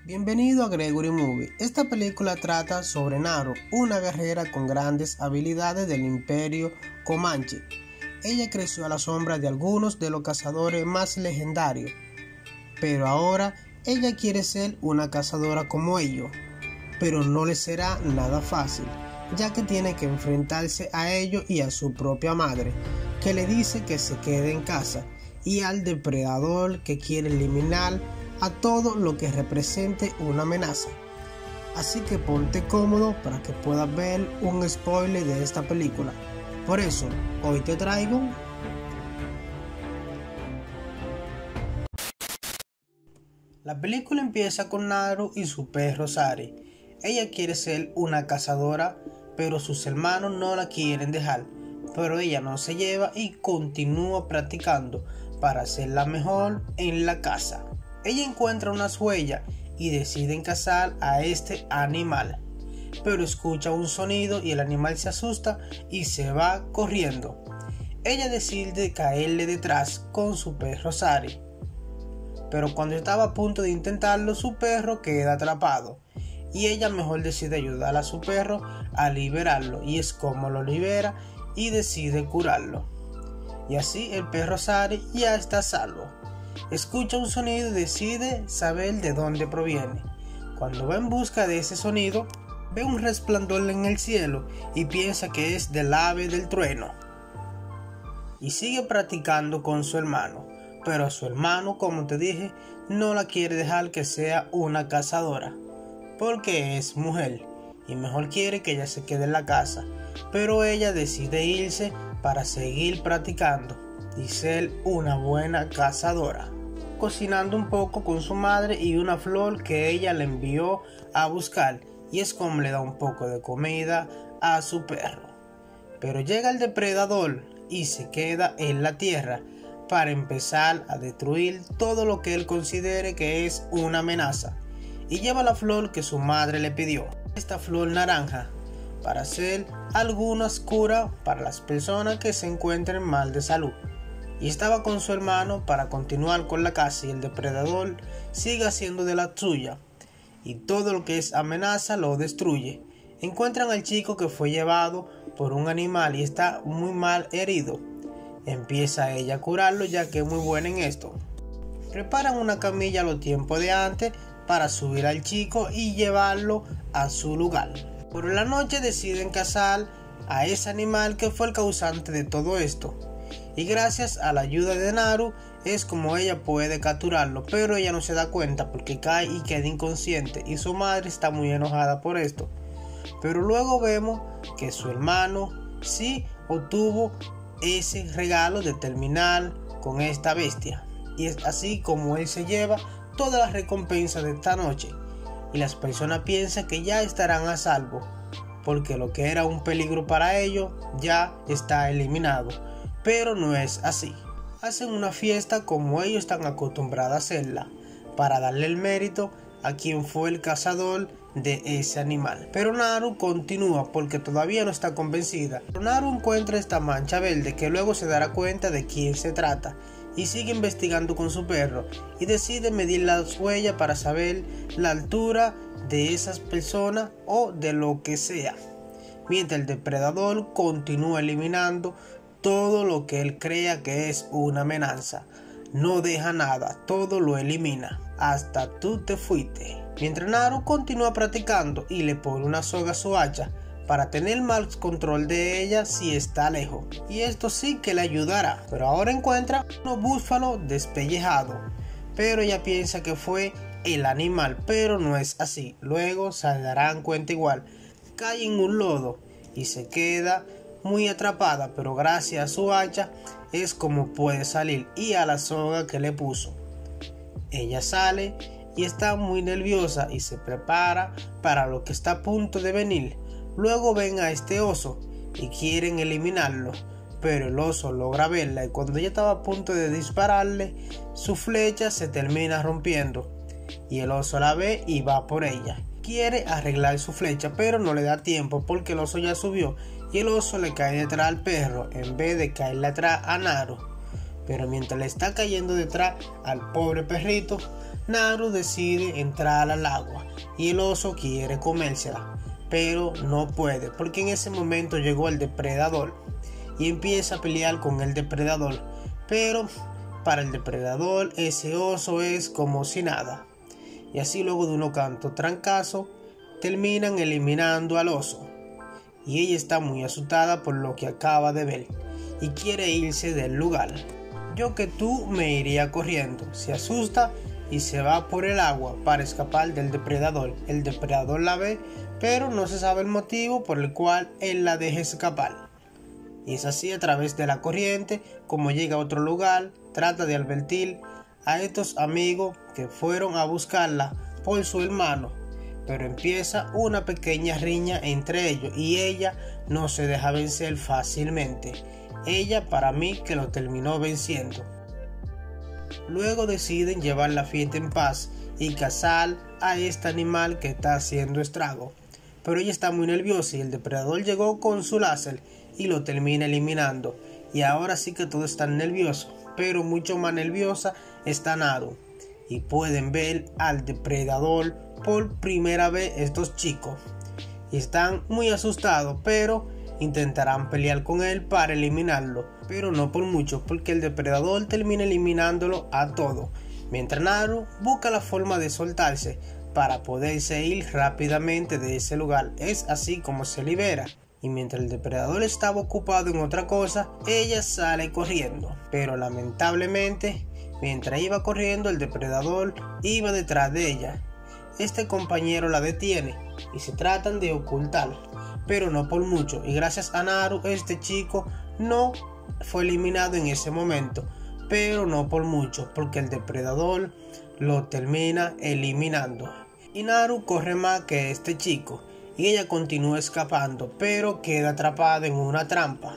Bienvenido a Gregory Movie. Esta película trata sobre Naru, una guerrera con grandes habilidades del Imperio Comanche. Ella creció a la sombra de algunos de los cazadores más legendarios, pero ahora ella quiere ser una cazadora como ellos, pero no le será nada fácil, ya que tiene que enfrentarse a ellos y a su propia madre, que le dice que se quede en casa, y al depredador que quiere eliminar a todo lo que represente una amenaza. Así que ponte cómodo para que puedas ver un spoiler de esta película. Por eso, hoy te traigo la película. Empieza con Naru y su perro Sari. Ella quiere ser una cazadora, pero sus hermanos no la quieren dejar, pero ella no se lleva y continúa practicando para ser la mejor en la caza. Ella encuentra unas huellas y deciden cazar a este animal, pero escucha un sonido y el animal se asusta y se va corriendo. Ella decide caerle detrás con su perro Sari, pero cuando estaba a punto de intentarlo, su perro queda atrapado y ella mejor decide ayudar a su perro a liberarlo, y es como lo libera y decide curarlo, y así el perro Sari ya está a salvo. Escucha un sonido y decide saber de dónde proviene. Cuando va en busca de ese sonido, ve un resplandor en el cielo y piensa que es del ave del trueno, y sigue practicando con su hermano, pero su hermano, como te dije, no la quiere dejar que sea una cazadora, porque es mujer y mejor quiere que ella se quede en la casa, pero ella decide irse para seguir practicando y ser una buena cazadora, cocinando un poco con su madre y una flor que ella le envió a buscar, y es como le da un poco de comida a su perro. Pero llega el depredador y se queda en la tierra para empezar a destruir todo lo que él considere que es una amenaza, y lleva la flor que su madre le pidió, esta flor naranja, para hacer algunas curas para las personas que se encuentren mal de salud. Y estaba con su hermano para continuar con la caza, y el depredador sigue haciendo de la suya y todo lo que es amenaza lo destruye. Encuentran al chico que fue llevado por un animal y está muy mal herido. Empieza ella a curarlo, ya que es muy buena en esto. Preparan una camilla a lo tiempo de antes para subir al chico y llevarlo a su lugar. Por la noche deciden cazar a ese animal que fue el causante de todo esto, y gracias a la ayuda de Naru es como ella puede capturarlo, pero ella no se da cuenta porque cae y queda inconsciente, y su madre está muy enojada por esto. Pero luego vemos que su hermano sí obtuvo ese regalo de terminar con esta bestia, y es así como él se lleva todas las recompensas de esta noche, y las personas piensan que ya estarán a salvo, porque lo que era un peligro para ellos ya está eliminado, pero no es así. Hacen una fiesta como ellos están acostumbrados a hacerla, para darle el mérito a quien fue el cazador de ese animal. Pero Naru continúa porque todavía no está convencida. Naru encuentra esta mancha verde que luego se dará cuenta de quién se trata, y sigue investigando con su perro y decide medir las huellas para saber la altura de esas personas o de lo que sea, mientras el depredador continúa eliminando todo lo que él crea que es una amenaza. No deja nada, todo lo elimina, hasta tú te fuiste. Mientras Naru continúa practicando y le pone una soga a su hacha para tener más control de ella si está lejos, y esto sí que le ayudará. Pero ahora encuentra unos búfalos despellejados, pero ella piensa que fue el animal, pero no es así. Luego se darán cuenta igual, cae en un lodo y se queda muy atrapada, pero gracias a su hacha es como puede salir, y a la soga que le puso. Ella sale y está muy nerviosa y se prepara para lo que está a punto de venir. Luego ven a este oso y quieren eliminarlo, pero el oso logra verla, y cuando ella estaba a punto de dispararle, su flecha se termina rompiendo, y el oso la ve y va por ella. Quiere arreglar su flecha, pero no le da tiempo porque el oso ya subió, y el oso le cae detrás al perro en vez de caerle atrás a Naru. Pero mientras le está cayendo detrás al pobre perrito, Naru decide entrar al agua y el oso quiere comérsela, pero no puede porque en ese momento llegó el depredador y empieza a pelear con el depredador, pero para el depredador ese oso es como si nada, y así luego de unos cuantos trancazos terminan eliminando al oso, y ella está muy asustada por lo que acaba de ver y quiere irse del lugar. Yo que tú me iría corriendo, se asusta y se va por el agua para escapar del depredador. El depredador la ve, pero no se sabe el motivo por el cual él la deja escapar. Y es así a través de la corriente como llega a otro lugar, trata de advertir a estos amigos que fueron a buscarla por su hermano, pero empieza una pequeña riña entre ellos y ella no se deja vencer fácilmente. Ella para mí que lo terminó venciendo. Luego deciden llevar la fiesta en paz y cazar a este animal que está haciendo estrago, pero ella está muy nerviosa y el depredador llegó con su láser y lo termina eliminando, y ahora sí que todos están nerviosos, pero mucho más nerviosa está Naru, y pueden ver al depredador por primera vez estos chicos, y están muy asustados, pero intentarán pelear con él para eliminarlo, pero no por mucho porque el depredador termina eliminándolo a todo, mientras Naru busca la forma de soltarse para poderse ir rápidamente de ese lugar. Es así como se libera, y mientras el depredador estaba ocupado en otra cosa, ella sale corriendo, pero lamentablemente mientras iba corriendo el depredador iba detrás de ella. Este compañero la detiene y se tratan de ocultar, pero no por mucho, y gracias a Naru este chico no fue eliminado en ese momento, pero no por mucho porque el depredador lo termina eliminando, y Naru corre más que este chico y ella continúa escapando, pero queda atrapada en una trampa,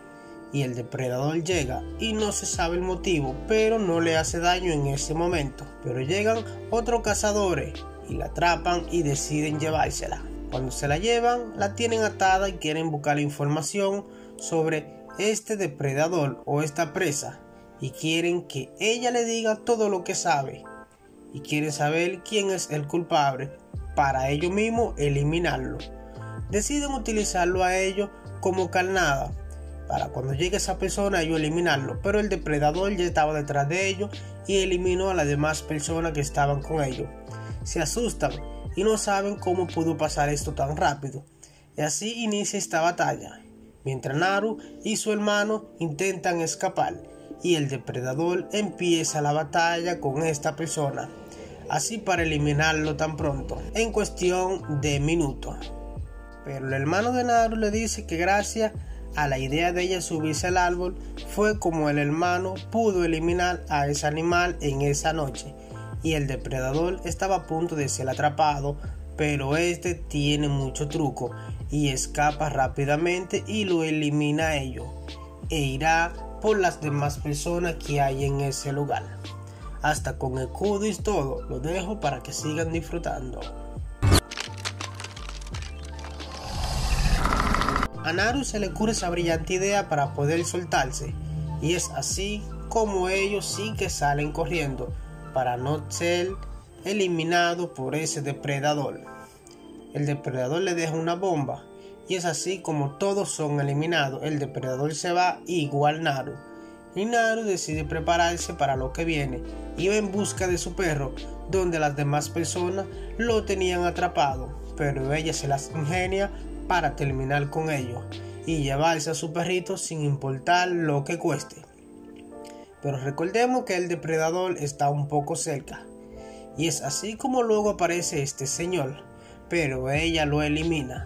y el depredador llega y no se sabe el motivo, pero no le hace daño en ese momento, pero llegan otros cazadores y la atrapan y deciden llevársela. Cuando se la llevan, la tienen atada y quieren buscar información sobre este depredador o esta presa, y quieren que ella le diga todo lo que sabe, y quieren saber quién es el culpable para ellos mismos eliminarlo. Deciden utilizarlo a ellos como carnada para cuando llegue esa persona ellos eliminarlo, pero el depredador ya estaba detrás de ellos y eliminó a las demás personas que estaban con ellos. Se asustan y no saben cómo pudo pasar esto tan rápido, y así inicia esta batalla, mientras Naru y su hermano intentan escapar y el depredador empieza la batalla con esta persona, así para eliminarlo tan pronto, en cuestión de minutos. Pero el hermano de Naru le dice que gracias a la idea de ella subirse al árbol fue como el hermano pudo eliminar a ese animal en esa noche, y el depredador estaba a punto de ser atrapado, pero este tiene mucho truco y escapa rápidamente y lo elimina a ellos, e irá por las demás personas que hay en ese lugar. Hasta con escudo y todo, lo dejo para que sigan disfrutando. A Naru se le ocurre esa brillante idea para poder soltarse, y es así como ellos sí que salen corriendo para no ser eliminados por ese depredador. El depredador le deja una bomba y es así como todos son eliminados. El depredador se va igual Naru, y Naru decide prepararse para lo que viene y va en busca de su perro, donde las demás personas lo tenían atrapado, pero ella se las ingenia para terminar con ellos y llevarse a su perrito sin importar lo que cueste. Pero recordemos que el depredador está un poco cerca, y es así como luego aparece este señor, pero ella lo elimina.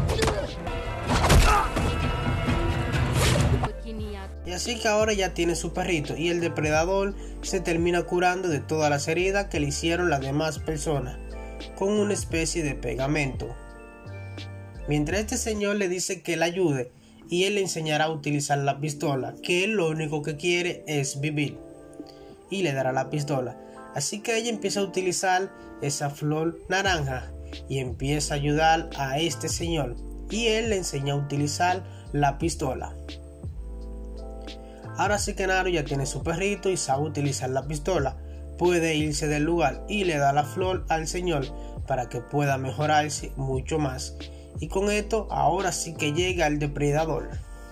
Y así que ahora ya tiene su perrito, y el depredador se termina curando de todas las heridas que le hicieron las demás personas con una especie de pegamento. Mientras este señor le dice que le ayude y él le enseñará a utilizar la pistola, que él lo único que quiere es vivir, y le dará la pistola. Así que ella empieza a utilizar esa flor naranja y empieza a ayudar a este señor, y él le enseña a utilizar la pistola. Ahora sí que Naru ya tiene su perrito y sabe utilizar la pistola, puede irse del lugar y le da la flor al señor para que pueda mejorarse mucho más. Y con esto ahora sí que llega el depredador.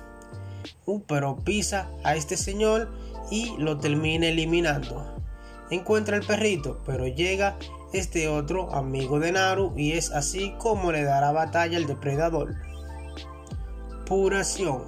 Pero pisa a este señor y lo termina eliminando. Encuentra el perrito, pero llega este otro amigo de Naru y es así como le dará batalla al depredador. Pura acción.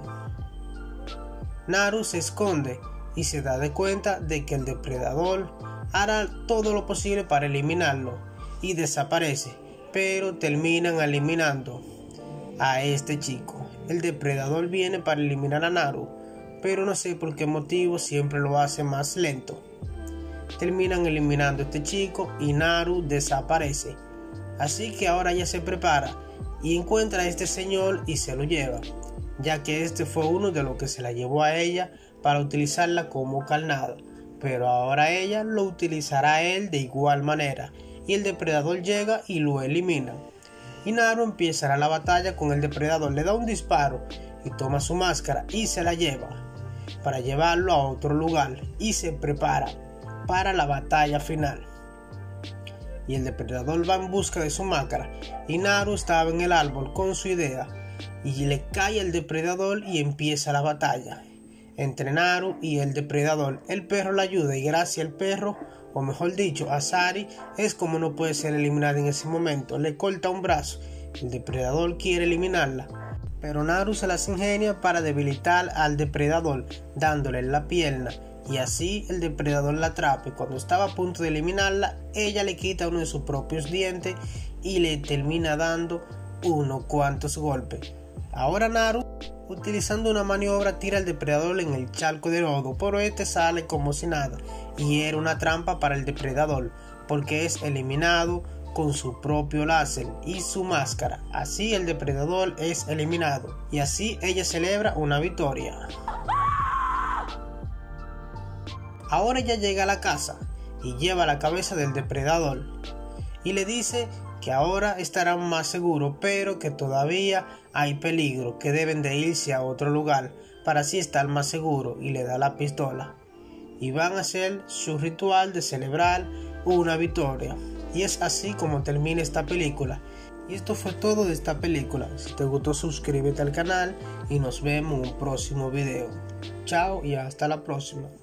Naru se esconde y se da de cuenta de que el depredador hará todo lo posible para eliminarlo y desaparece, pero terminan eliminando a este chico. El depredador viene para eliminar a Naru, pero no sé por qué motivo siempre lo hace más lento. Terminan eliminando a este chico y Naru desaparece. Así que ahora ella se prepara y encuentra a este señor y se lo lleva, ya que este fue uno de los que se la llevó a ella para utilizarla como carnada, pero ahora ella lo utilizará a él de igual manera y el depredador llega y lo elimina. Y Naru empieza la batalla con el depredador, le da un disparo y toma su máscara y se la lleva para llevarlo a otro lugar y se prepara para la batalla final. Y el depredador va en busca de su máscara y Naru estaba en el árbol con su idea y le cae el depredador y empieza la batalla entre Naru y el depredador. El perro la ayuda y gracias al perro, o mejor dicho a Sari, es como no puede ser eliminada en ese momento. Le corta un brazo, el depredador quiere eliminarla, pero Naru se las ingenia para debilitar al depredador dándole en la pierna y así el depredador la atrapa y cuando estaba a punto de eliminarla ella le quita uno de sus propios dientes y le termina dando unos cuantos golpes. Ahora Naru, utilizando una maniobra, tira al depredador en el charco de lodo, pero este sale como si nada y era una trampa para el depredador porque es eliminado con su propio láser y su máscara. Así el depredador es eliminado y así ella celebra una victoria. Ahora ella llega a la casa y lleva la cabeza del depredador y le dice que ahora estarán más seguros, pero que todavía hay peligro, que deben de irse a otro lugar para así estar más seguros, y le da la pistola y van a hacer su ritual de celebrar una victoria. Y es así como termina esta película. Y esto fue todo de esta película. Si te gustó, suscríbete al canal y nos vemos en un próximo video. Chao y hasta la próxima.